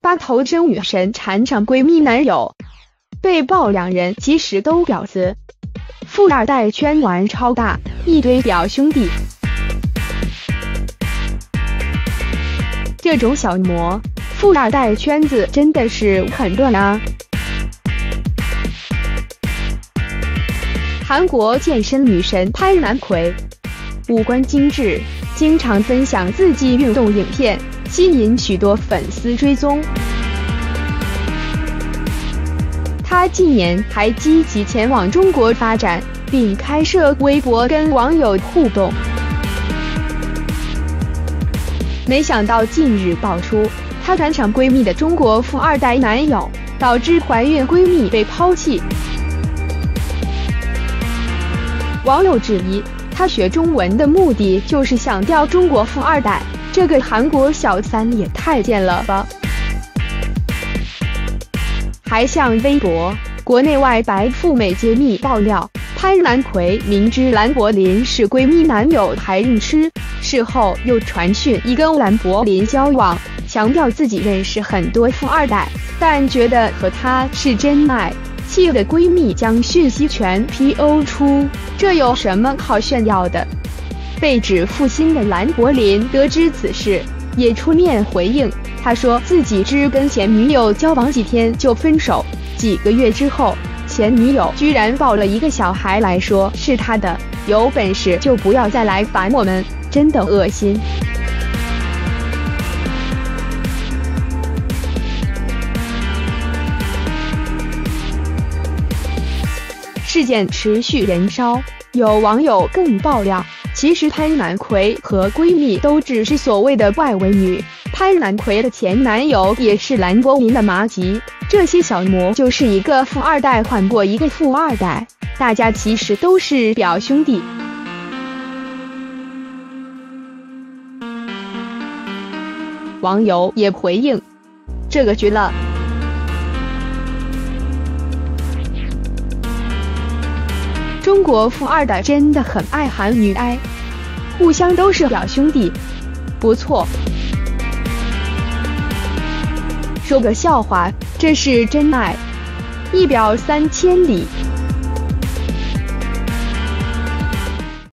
八头身女神缠上闺蜜男友，被曝两人其实都婊子。富二代圈玩超大，一堆表兄弟。这种小模，富二代圈子真的是很乱啊！韩国健身女神潘南奎，五官精致，经常分享自己运动影片，吸引许多粉丝追踪。她近年还积极前往中国发展，并开设微博跟网友互动。没想到近日爆出她缠上闺蜜的中国富二代男友，导致怀孕闺蜜被抛弃。网友质疑，她学中文的目的就是想钓中国富二代，这个韩国小三也太贱了吧！还向微博国内外白富美揭秘爆料，潘南奎明知蓝柏林是闺蜜男友还硬吃，事后又传讯已跟蓝柏林交往，强调自己认识很多富二代，但觉得和他是真爱，气得闺蜜将讯息全 PO 出，这有什么好炫耀的？被指负心的蓝柏林得知此事，也出面回应。他说自己只跟前女友交往几天就分手，几个月之后，前女友居然抱了一个小孩来说是他的，有本事就不要再来烦我们，真的恶心。事件持续燃烧，有网友更爆料，其实潘南奎和闺蜜都只是所谓的外围女，潘南奎的前男友也是蓝柏林的麻吉，这些小模就是一个富二代换过一个富二代，大家其实都是表兄弟。网友也回应，这个绝了。中国富二代真的很爱韩女爱，互相都是表兄弟，不错。说个笑话，这是真爱，一表3000里。